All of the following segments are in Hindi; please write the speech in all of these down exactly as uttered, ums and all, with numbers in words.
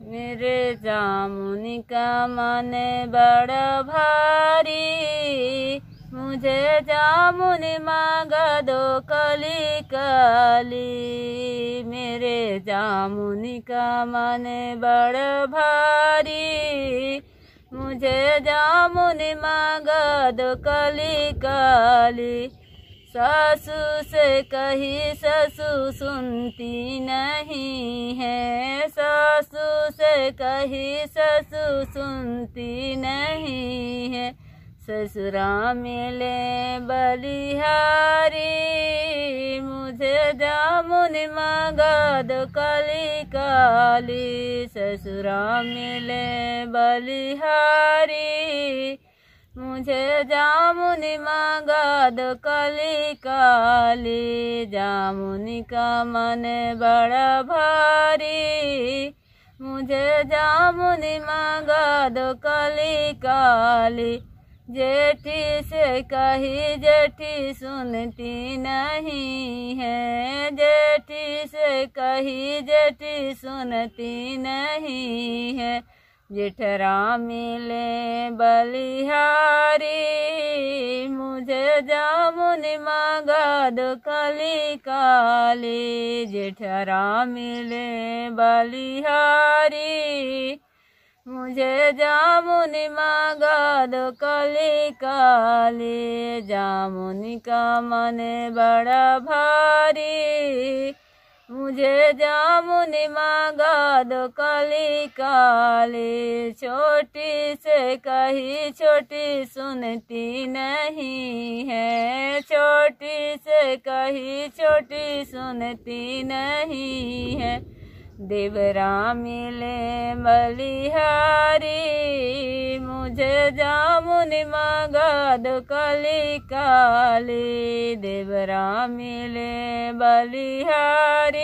मेरे जामुनी का मन बड़ा भारी, मुझे जामुनी मांगा दो कली काली। मेरे जामुनी का मन बड़ा भारी, मुझे जामुनी मांगा दो कली काली। सासू से कही ससु सुनती नहीं है, सासू से कही ससु सुनती नहीं है। ससुरा मिले बलिहारी, मुझे जामुनी मांगा दो कली काली। ससुरा मिले बलिहारी, मुझे जामुनी मांगा दो कली काली। जामुनी का मन बड़ा भारी, मुझे जामुनी मांगा दो कली काली। जेठी से कही जेठी सुनती नहीं है, जेठी से कही जेठी सुनती नहीं है। जेठरा मिले बलिहारी, मुझे जामुनी मांगा दो कली काली। जेठरा मिले बलिहारी, मुझे जामुनी मांगा दो कली काली। जामुनी का मन बड़ा भारी, मुझे जामुनी मांगा दो कली काली। छोटी से कही छोटी सुनती नहीं है, छोटी से कही छोटी सुनती नहीं है। देवरा मिले बलिहारी, मुझे जामुनी मांगा दो कली काली। देवरा मिले बलिहारी,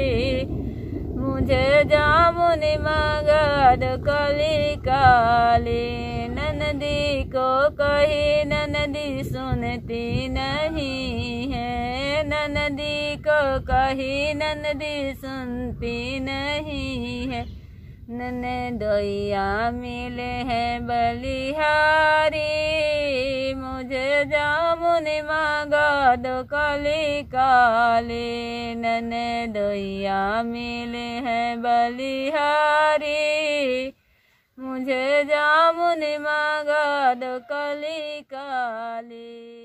मुझे जामुनी मांगा दो कली काली। ननदी को कही ननदी सुनती नहीं है, ननदी को कही ननदी सुनती नहीं है। ननदोइया मिले हैं बलिहारी, मुझे जामुनी मांगा दो कली काली। ननदोइया मिले हैं बलिहारी, मुझे जामुनी मांगा दो कली काली।